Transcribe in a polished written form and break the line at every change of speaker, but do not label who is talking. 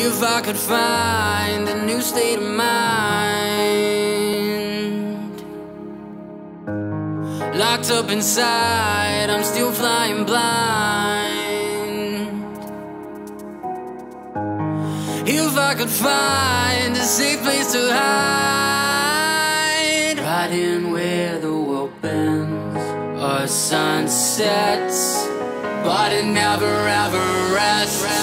If I could find a new state of mind, locked up inside, I'm still flying blind. If I could find a safe place to hide, right in where the world bends or sunsets, but it never ever rests.